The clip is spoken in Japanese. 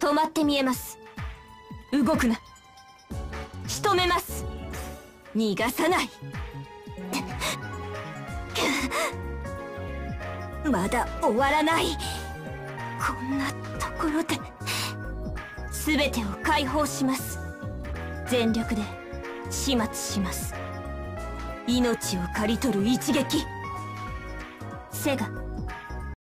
止まって見えます。動くな。仕留めます。逃がさない。まだ終わらない。こんなところで全てを解放します。全力で始末します。命を刈り取る一撃。セガ